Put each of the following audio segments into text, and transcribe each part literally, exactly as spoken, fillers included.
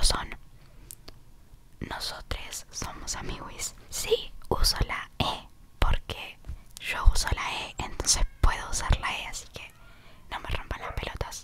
son. Nosotros somos amiguis. Sí, uso la E porque yo uso la E, entonces puedo usar la E, así que no me rompan las pelotas.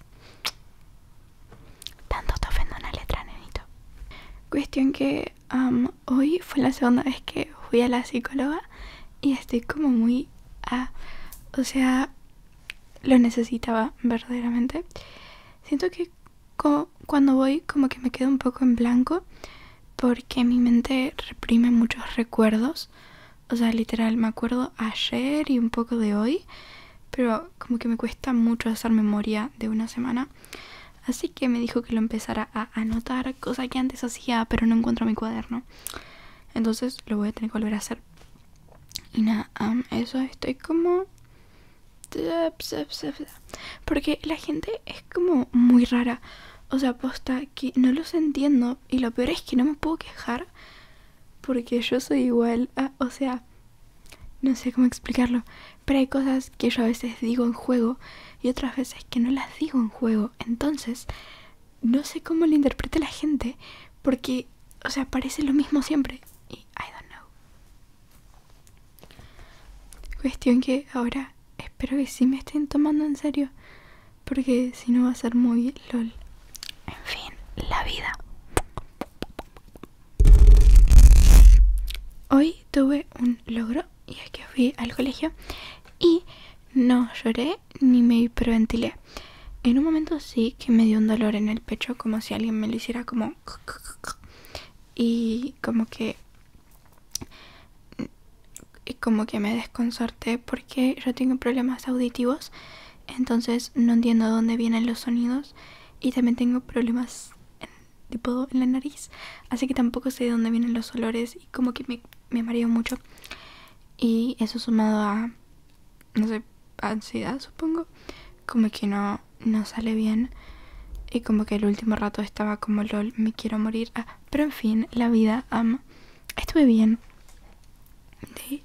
Tanto te ofende una letra, nenito. Cuestión que um, hoy fue la segunda vez que fui a la psicóloga y estoy como muy... Ah, o sea, lo necesitaba verdaderamente. Siento que co cuando voy como que me quedo un poco en blanco porque mi mente reprime muchos recuerdos. O sea, literal, me acuerdo ayer y un poco de hoy, pero como que me cuesta mucho hacer memoria de una semana. Así que me dijo que lo empezara a anotar, cosa que antes hacía, pero no encuentro mi cuaderno. Entonces lo voy a tener que volver a hacer. Y nada, um, eso estoy como... Porque la gente es como muy rara. O sea, posta que no los entiendo. Y lo peor es que no me puedo quejar porque yo soy igual a... O sea, no sé cómo explicarlo, pero hay cosas que yo a veces digo en juego y otras veces que no las digo en juego. Entonces, no sé cómo lo interpreta la gente porque, o sea, parece lo mismo siempre. Y I don't know. Cuestión que ahora espero que sí me estén tomando en serio, porque si no va a ser muy lol. En fin, la vida. Hoy tuve un logro y es que fui al colegio y no lloré ni me hiperventilé. En un momento sí que me dio un dolor en el pecho, como si alguien me lo hiciera como... Y como que... Y como que me desconcerté porque yo tengo problemas auditivos, entonces no entiendo dónde vienen los sonidos y también tengo problemas en, tipo en la nariz, así que tampoco sé de dónde vienen los olores y como que me, me mareo mucho. Y eso sumado a, no sé, ansiedad supongo, como que no, no sale bien. Y como que el último rato estaba como lol, me quiero morir. Ah, pero en fin, la vida, um, estuve bien. De,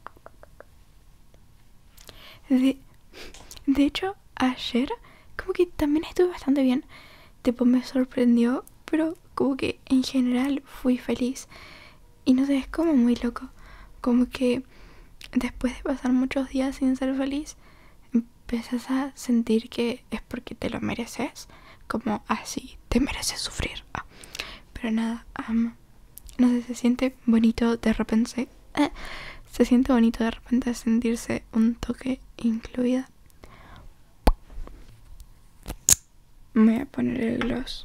de, de hecho, ayer como que también estuve bastante bien. Tipo, me sorprendió, pero como que en general fui feliz. Y no sé, es como muy loco. Como que después de pasar muchos días sin ser feliz, empiezas a sentir que es porque te lo mereces. Como así, te mereces sufrir. Ah, pero nada, um, no sé, se siente bonito de repente. Eh, se siente bonito de repente sentirse un toque incluida. Me voy a poner el gloss.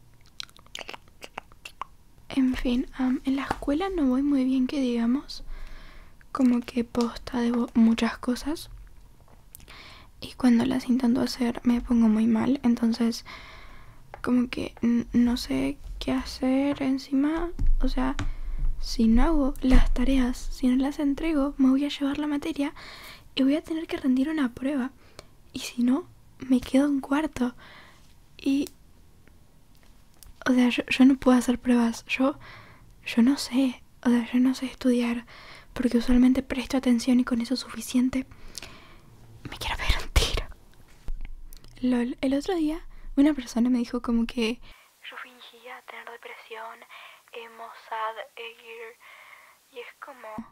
En fin, um, en la escuela no voy muy bien, que digamos. Como que posta de muchas cosas. Y cuando las intento hacer me pongo muy mal. Entonces, como que no sé qué hacer encima. O sea, si no hago las tareas, si no las entrego, me voy a llevar la materia y voy a tener que rendir una prueba. Y si no, me quedo en cuarto. Y... O sea, yo, yo no puedo hacer pruebas. Yo, yo no sé. O sea, yo no sé estudiar. Porque usualmente presto atención y con eso es suficiente. Me quiero ver un tiro. Lol, el otro día una persona me dijo como que yo fingía tener depresión, emo, sad, air, y es como...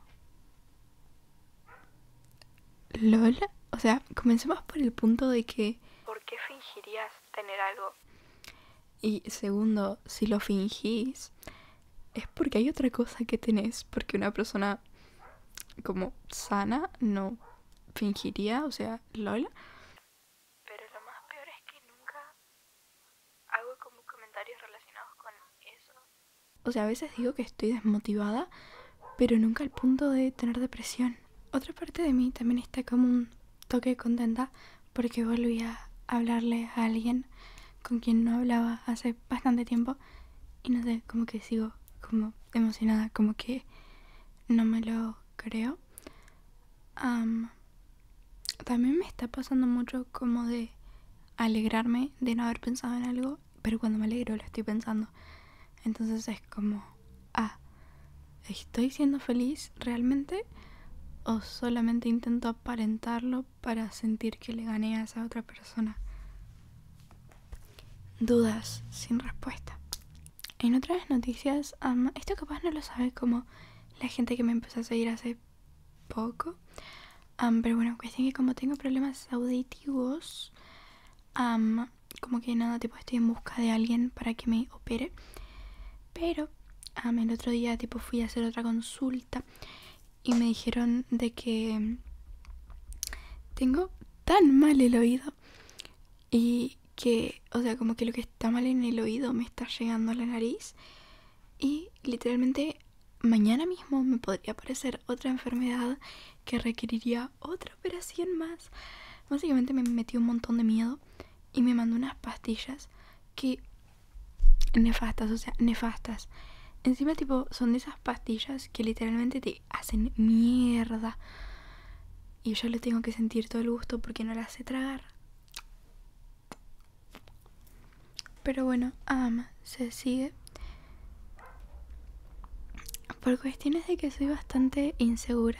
Lol, o sea, comencemos por el punto de que... ¿Por qué fingirías tener algo? Y segundo, si lo fingís, es porque hay otra cosa que tenés, porque una persona como sana no fingiría, o sea, lol. Pero lo más peor es que nunca hago como comentarios relacionados con eso. O sea, a veces digo que estoy desmotivada, pero nunca al punto de tener depresión. Otra parte de mí también está como un toque contenta porque volví a hablarle a alguien con quien no hablaba hace bastante tiempo. Y no sé, como que sigo como emocionada, como que no me lo creo. Um, también me está pasando mucho como de alegrarme de no haber pensado en algo, pero cuando me alegro lo estoy pensando. Entonces es como, ah, ¿estoy siendo feliz realmente? ¿O solamente intento aparentarlo para sentir que le gané a esa otra persona? Dudas sin respuesta. En otras noticias, um, esto capaz no lo sabe como la gente que me empezó a seguir hace poco. Um, pero bueno, cuestión que como tengo problemas auditivos, um, como que nada, tipo estoy en busca de alguien para que me opere. Pero um, el otro día tipo fui a hacer otra consulta y me dijeron de que tengo tan mal el oído y que, o sea, como que lo que está mal en el oído me está llegando a la nariz y literalmente mañana mismo me podría aparecer otra enfermedad que requeriría otra operación más. Básicamente me metió un montón de miedo y me mandó unas pastillas que nefastas, o sea, nefastas. Encima tipo son de esas pastillas que literalmente te hacen mierda y yo le tengo que sentir todo el gusto porque no las sé tragar. Pero bueno, um, se sigue. Por cuestiones de que soy bastante insegura.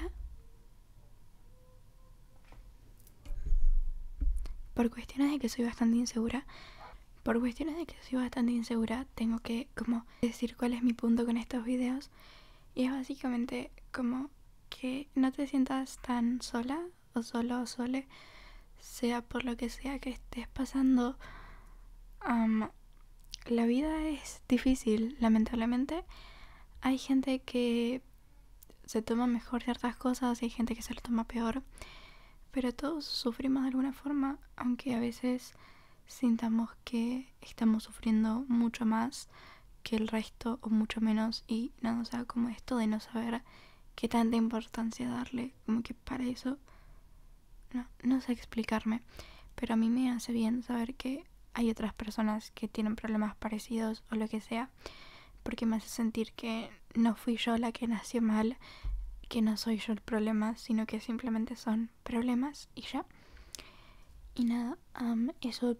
Por cuestiones de que soy bastante insegura. Por cuestiones de que soy bastante insegura, tengo que como decir cuál es mi punto con estos videos. Y es básicamente como que no te sientas tan sola o solo o sole, sea por lo que sea que estés pasando. Um, la vida es difícil, lamentablemente. Hay gente que se toma mejor ciertas cosas y hay gente que se lo toma peor. Pero todos sufrimos de alguna forma, aunque a veces sintamos que estamos sufriendo mucho más que el resto o mucho menos y nada, o sea, como esto de no saber qué tanta importancia darle, como que para eso no, no sé explicarme, pero a mí me hace bien saber que hay otras personas que tienen problemas parecidos o lo que sea, porque me hace sentir que no fui yo la que nació mal, que no soy yo el problema, sino que simplemente son problemas y ya. Y nada, um, eso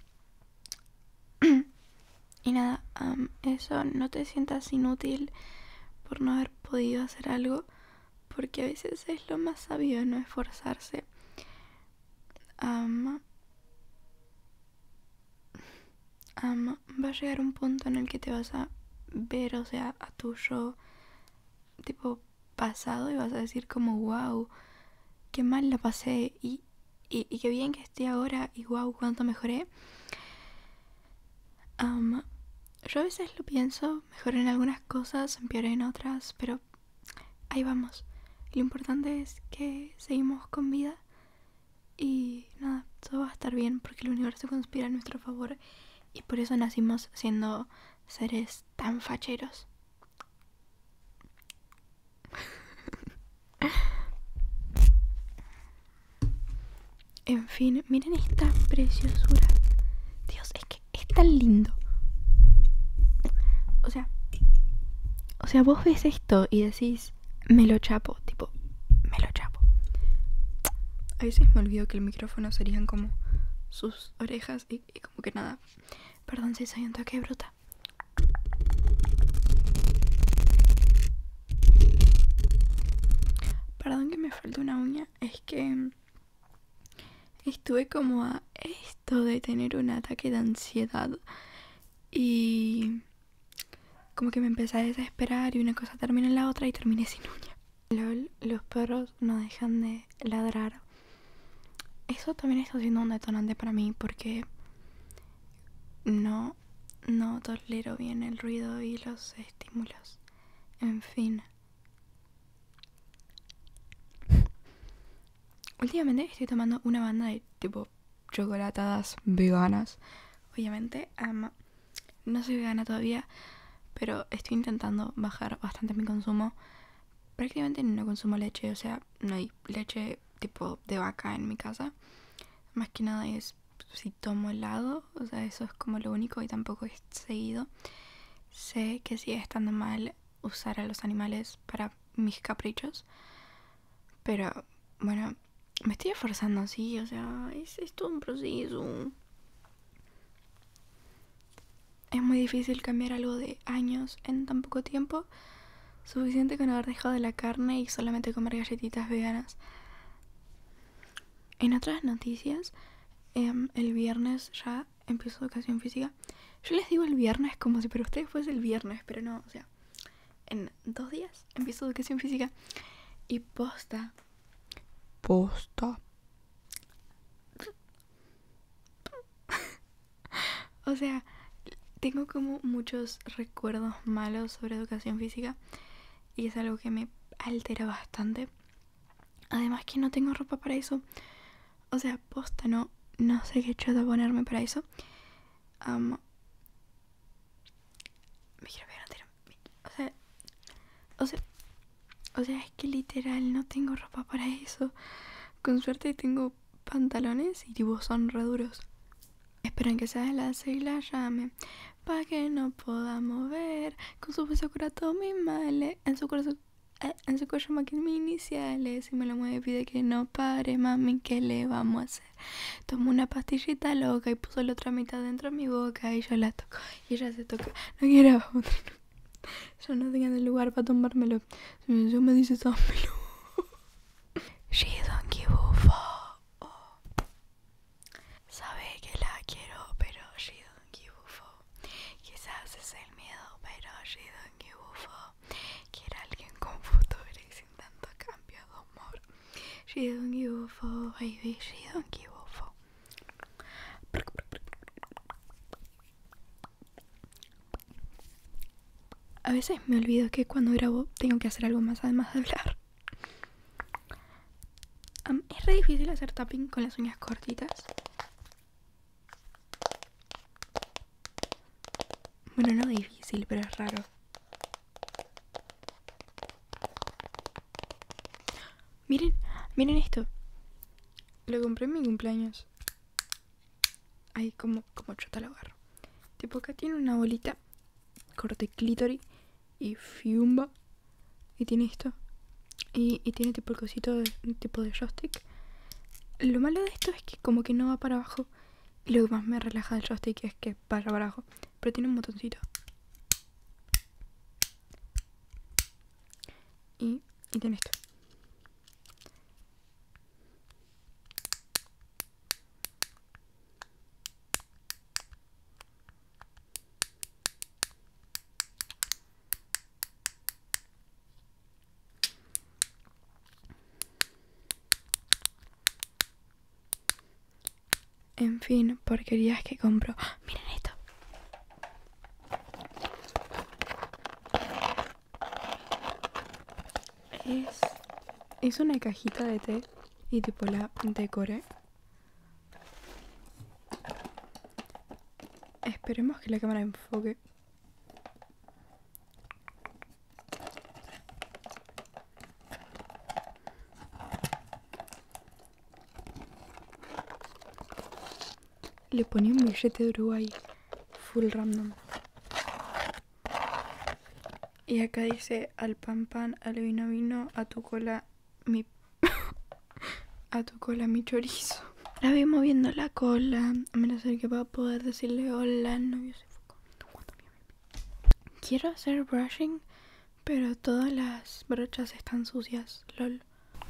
y nada, um, eso, no te sientas inútil por no haber podido hacer algo, porque a veces es lo más sabio no esforzarse. Um, um, va a llegar un punto en el que te vas a ver, o sea, a tu yo tipo pasado y vas a decir como wow, qué mal la pasé y, y, y qué bien que estoy ahora y wow, cuánto mejoré. Um, yo a veces lo pienso, mejoré en algunas cosas, empeoré en otras, pero ahí vamos. Lo importante es que seguimos con vida y nada, todo va a estar bien porque el universo conspira a nuestro favor y por eso nacimos siendo seres tan facheros. En fin, miren esta preciosura. Dios, es que es tan lindo. O sea, o sea, vos ves esto y decís, me lo chapo, tipo, me lo chapo. A veces me olvido que el micrófono serían como sus orejas y, y como que nada. Perdón si soy un toque bruta. Perdón que me falta una uña, es que estuve como a esto de tener un ataque de ansiedad y como que me empecé a desesperar y una cosa termina en la otra y terminé sin uña. Lol, los perros no dejan de ladrar. Eso también está siendo un detonante para mí porque no, no tolero bien el ruido y los estímulos. En fin. Últimamente estoy tomando una banda de tipo chocolatadas veganas. Obviamente, um, no soy vegana todavía, pero estoy intentando bajar bastante mi consumo. Prácticamente no consumo leche, o sea, no hay leche tipo de vaca en mi casa. Más que nada es si tomo helado, o sea, eso es como lo único y tampoco es seguido. Sé que sigue estando mal usar a los animales para mis caprichos, pero bueno, me estoy esforzando, sí, o sea, es, es todo un proceso. Es muy difícil cambiar algo de años en tan poco tiempo. Suficiente con haber dejado la carne y solamente comer galletitas veganas. En otras noticias, eh, el viernes ya empiezo educación física. Yo les digo el viernes como si para ustedes fuese el viernes, pero no, o sea, en dos días empiezo educación física. Y posta. Posta. O sea, tengo como muchos recuerdos malos sobre educación física. Y es algo que me altera bastante. Además que no tengo ropa para eso. O sea, posta, no, no sé qué chota ponerme para eso. Um, me quiero pegar entera. O sea, o sea, o sea, es que literal no tengo ropa para eso. Con suerte tengo pantalones y tipo son re duros. Esperan que sea la sigla llame pa' que no pueda mover. Con su beso cura todos mis males. En su corazón, eh, en su cuello más que mis iniciales. Si me lo mueve pide que no pare, mami, ¿qué le vamos a hacer? Tomo una pastillita loca y puso la otra mitad dentro de mi boca y yo la toco y ella se toca. No quiero otro. Yo no tenía el lugar para tomármelo. Si yo me dice dámelo. She don't give a fuck. Oh. Sabe que la quiero, pero she don't give a fuck. Quizás es el miedo, pero she don't give a fuck. Quiere alguien con futuro y sin tanto cambio de humor. She don't give a fuck, baby. She don't give a fuck. A veces me olvido que cuando grabo tengo que hacer algo más además de hablar. Um, es re difícil hacer tapping con las uñas cortitas. Bueno, no difícil, pero es raro. Miren, miren esto. Lo compré en mi cumpleaños. Ay, como, como chota lo agarro. Tipo, acá tiene una bolita. Corte clítoris y fiumba. Y tiene esto. Y, y tiene tipo el cosito de, tipo de joystick. Lo malo de esto es que como que no va para abajo. Y lo que más me relaja del joystick es que vaya para abajo. Pero tiene un botoncito. Y, y tiene esto. En fin, porquerías que compro. Miren esto. Es, es una cajita de té y tipo la decoré. Esperemos que la cámara enfoque. Le ponía un billete de Uruguay. Full random. Y acá dice al pan pan, al vino vino, a tu cola mi... a tu cola mi chorizo. La vi moviendo la cola. Me la acerqué para poder decirle hola. El novio se fue comiendo. Quiero hacer brushing, pero todas las brochas están sucias. Lol.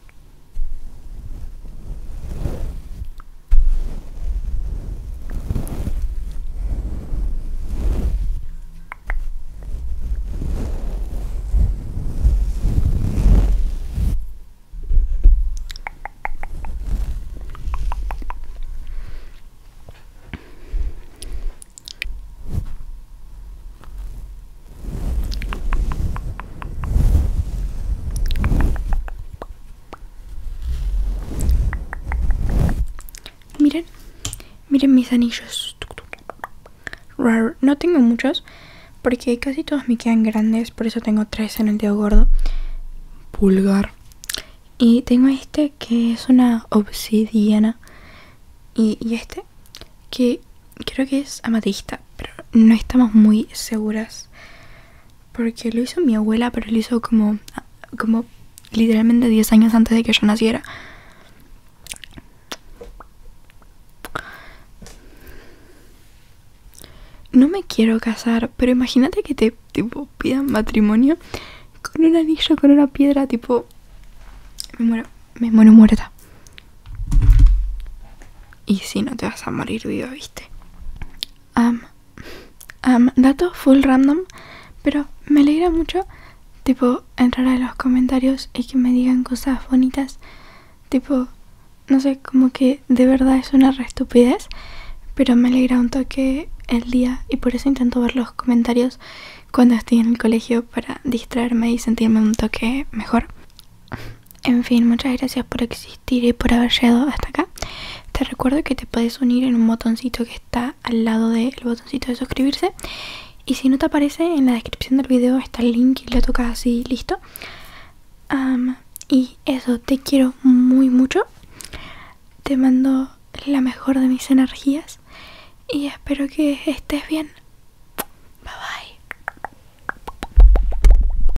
Miren, miren mis anillos. No tengo muchos, porque casi todos me quedan grandes, por eso tengo tres en el dedo gordo. Pulgar. Y tengo este que es una obsidiana. Y, y este que creo que es amatista, pero no estamos muy seguras. Porque lo hizo mi abuela, pero lo hizo como, como literalmente diez años antes de que yo naciera. No me quiero casar, pero imagínate que te tipo pidan matrimonio con un anillo, con una piedra, tipo... Me muero, me muero muerta. Y si no te vas a morir viva, ¿viste? Um, Um, datos full random, pero me alegra mucho, tipo, entrar a los comentarios y que me digan cosas bonitas. Tipo, no sé, como que de verdad es una re estupidez, pero me alegra un toque el día y por eso intento ver los comentarios cuando estoy en el colegio para distraerme y sentirme un toque mejor. En fin, muchas gracias por existir y por haber llegado hasta acá. Te recuerdo que te puedes unir en un botoncito que está al lado del botoncito de suscribirse. Y si no te aparece, en la descripción del video está el link y lo tocas así, listo. Um, y eso, te quiero muy mucho. Te mando la mejor de mis energías. Y espero que estés bien.